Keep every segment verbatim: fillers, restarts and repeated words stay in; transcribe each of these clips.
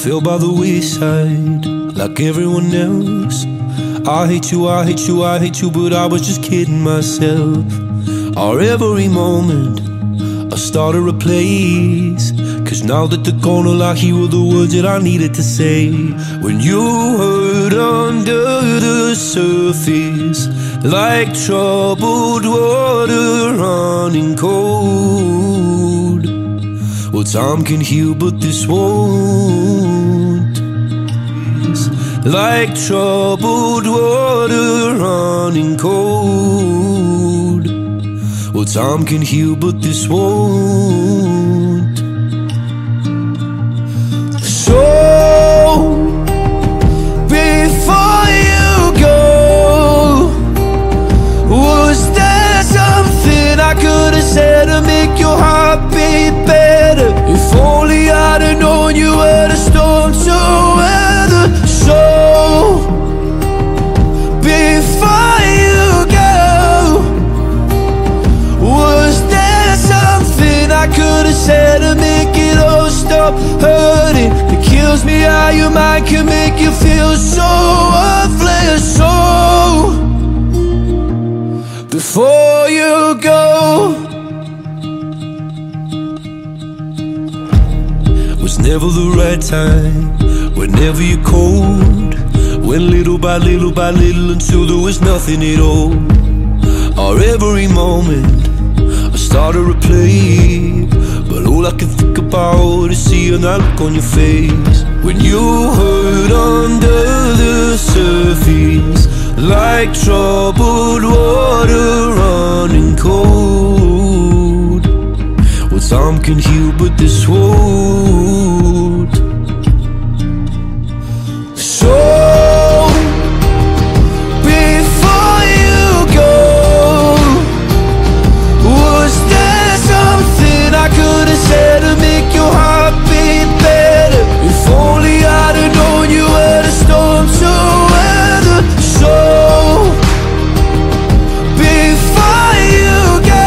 fell by the wayside like everyone else. I hate you, I hate you, I hate you, but I was just kidding myself. Our every moment I started a place, cause now that they're gone, all I hear were the words that I needed to say. When you hurt under the surface, like troubled water running cold. Well, time can heal, but this won't. Like troubled water running cold. Well, time can heal, but this won't. So, before you go, was there something I could have said to make your heart beat better? If only I'd have known you were the storm to weather. So, before you go, was there something I could have said to make it all stop hurting? It kills me how your mind can make you feel so worthless. So, before you go, was never the right time, whenever you're cold. Went little by little by little until there was nothing at all. Our every moment I started to play, but all I can think about is seeing that look on your face. When you hurt under the surface, like troubled water running cold. Well, time can heal, but this won't. So, before you go, was there something I could have said to make your heart beat better? If only I'd have known you were the storm to weather. So, before you go,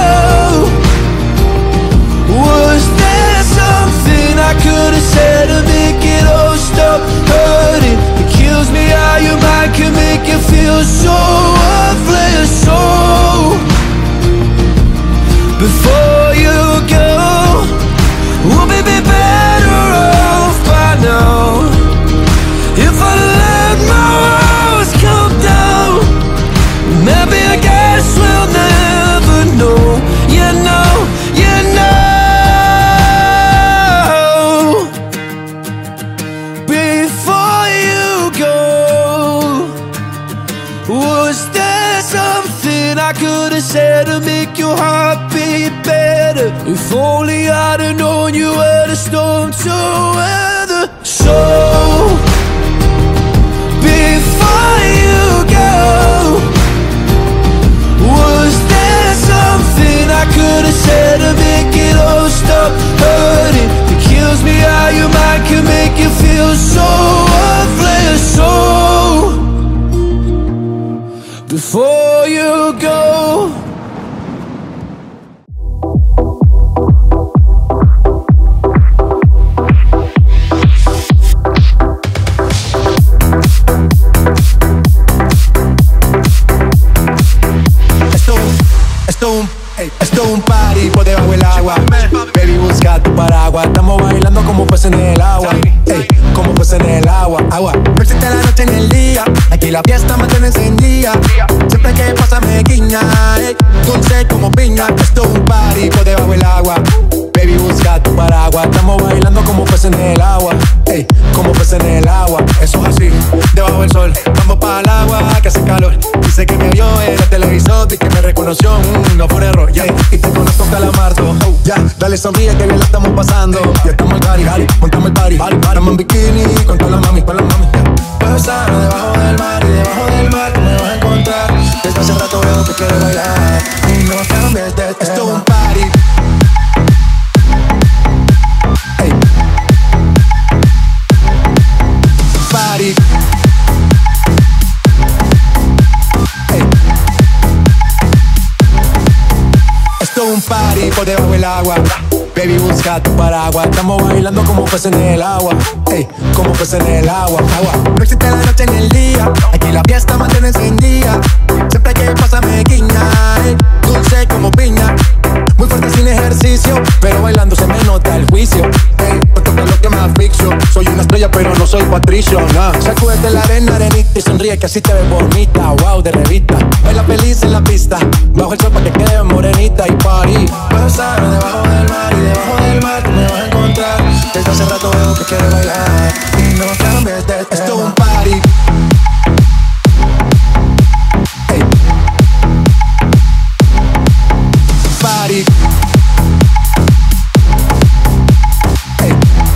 was there something I could have said to make it all stop hurting? It kills me how your mind can make you feel so worthless. So, before you go, we'll be better off by now. If I let my walls come down, maybe I guess we'll never know. You know, you know. Before you go, was there something I could have said to make your heart beat better? If only I'd have known you were the storm to weather. So, before you go, was there something I could have said to make it all stop hurting? It kills me how your mind can make you feel so worthless. So, before you go. Esto un, esto un party por debajo del agua. Baby, busca tu paraguas. Estamos bailando como peces en el agua. Ey, como peces en el agua. Agua. No existe la noche ni el día. Aquí la fiesta mantiene encendida. Siempre que pasa me guiña. Ey, dulce como piña. Esto un party por debajo del agua. Baby, busca tu paraguas. Estamos bailando como peces en el agua. Ey, como peces en el agua. Eso es así, debajo del sol. Vamos para el agua que hace calor. Dice que me vio en el televisor y que me reconoció. Mm, no fue un error, yeah. Y te conozco calamardo. Oh, ya, yeah. Dale sonríe que bien la estamos pasando. Ya estamos al party, montamos el party. Estamos en bikini con todas las mami, con las mami. Puedo estar debajo del mar y debajo del mar tú me vas a encontrar. Desde hace rato veo que quieres bailar y no cambies de tema. Esto es un party. Hey. Party. Hey. Esto es un party por debajo del agua. Baby, busca tu paraguas. Estamos bailando como peces en el agua. Ey, como peces en el agua, agua. No existe la noche ni el día. Aquí la fiesta mantiene encendida. Siempre que pasa me guiña, ey, dulce como piña. Muy fuerte sin ejercicio, pero bailando se me nota el juicio. Ey, no toca lo que me asfixio. Soy una estrella pero no soy Patricio, nah. Sacúdete la arena, arenita y sonríe que así te ves bonita. Wow, de revista. Baila feliz en la pista. Bajo el sol pa' que quede morenita y party. Puedo estar debajo del mar y debajo del mar tú me vas a encontrar. Desde hace rato veo que quieres bailar y no cambies de tema. Esto es un party. Hey. Party. Hey.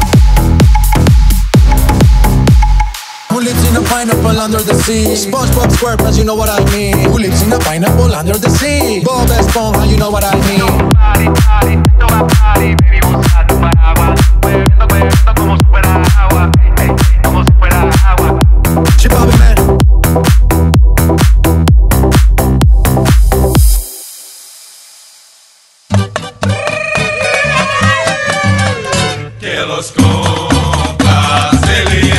Who lives in a pineapple under the sea? SpongeBob SquarePants, you know what I mean. Who lives in a pineapple under the sea? Bob Esponja, you know what I mean. Party, party, esto va party, baby, busca tu paraguas. Bebiendo, bebiendo como si fuera agua, hey, como si fuera agua. Chip Bobby, man. Que los compas de